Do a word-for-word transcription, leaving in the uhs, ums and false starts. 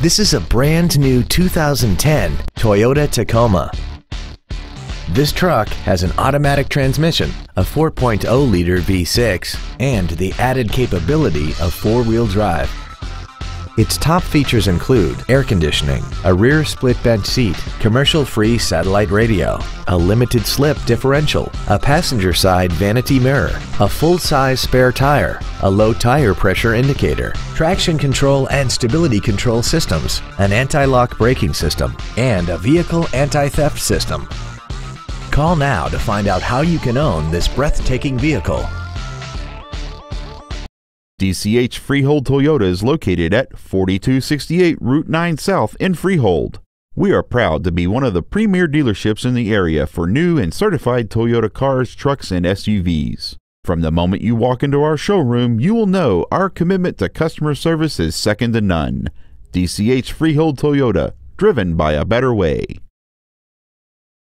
This is a brand new two thousand ten Toyota Tacoma. This truck has an automatic transmission, a four point oh liter V six, and the added capability of four-wheel drive. Its top features include air conditioning, a rear split bench seat, commercial-free satellite radio, a limited slip differential, a passenger side vanity mirror, a full-size spare tire, a low tire pressure indicator, traction control and stability control systems, an anti-lock braking system, and a vehicle anti-theft system. Call now to find out how you can own this breathtaking vehicle. D C H Freehold Toyota is located at forty-two sixty-eight Route nine South in Freehold. We are proud to be one of the premier dealerships in the area for new and certified Toyota cars, trucks, and S U Vs. From the moment you walk into our showroom, you will know our commitment to customer service is second to none. D C H Freehold Toyota, driven by a better way.